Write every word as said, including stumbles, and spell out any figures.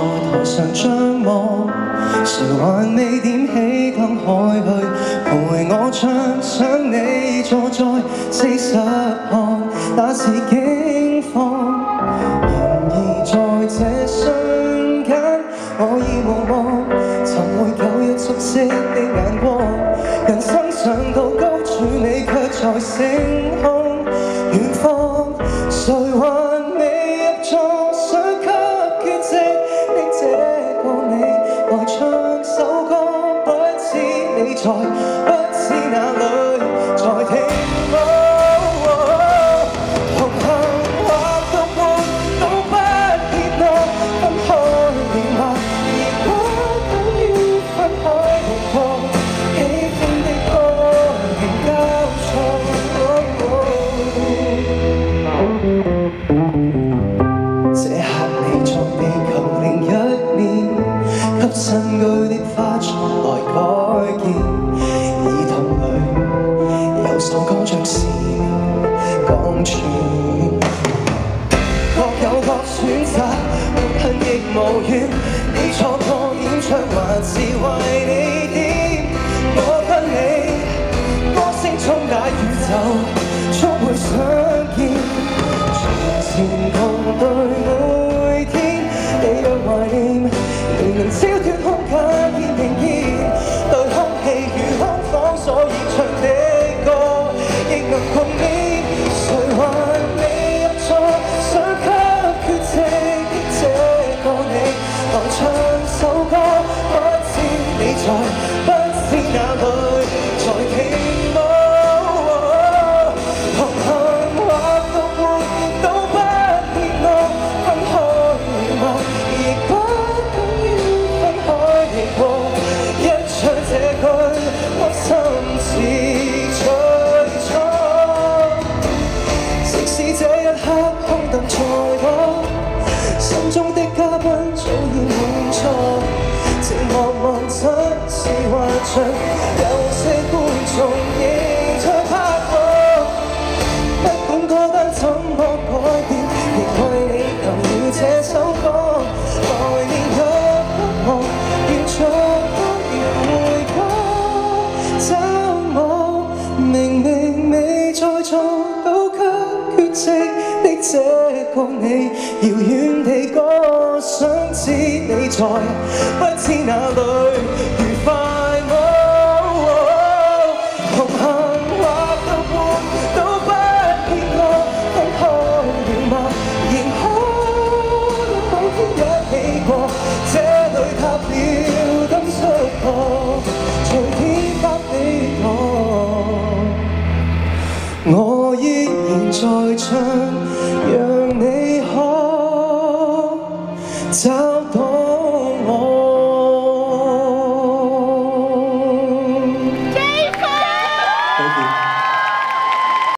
台上張望，誰還未點起燈開去陪我唱，想你坐在四十行，那是驚慌。然而在這瞬間，我已無望尋回舊日熟悉的眼光。人生上到高處，你卻在星空遠方，誰還未入座？想給缺席的這個你，來唱首歌，不知你在，不知哪裏在聽我。同行或獨活都不怯懦，分開了嗎？亦不等於分開無過，喜歡的歌仍交錯。這刻你在地球另一面，給新居的花槽來改建，耳筒裏有首歌像是講穿，各有各選擇，無恨亦無怨。你錯過演唱還是為你點？我跟你歌聲中那宇宙，速會相見。從前同對每天，你若懷念，仍能超脫空間變平yên。對空氣如空房，所以唱的歌亦能共勉。誰還未入座？想給缺席的這個你，來唱首歌，不知你在，不知哪裏在聽我。同行或獨活都不怯懦，分開了嗎？亦不等於分開離過。一唱這句，我心似最初。即使這一刻空等在我，心中的嘉賓早已滿座。寂寞望真是幻象，有些觀眾仍在拍我。不管歌單怎麼改變，亦為你留了這首歌。來年若不忘，願做多年回歌。找我明明未在座，都給缺席的這個你，遙遠地歌，想知你在，不知哪裏愉快麼？同行或獨活都不怯懦，分開了嗎？仍可某天一起過，這裏塌了燈出過，隨天發的我，我依然在唱。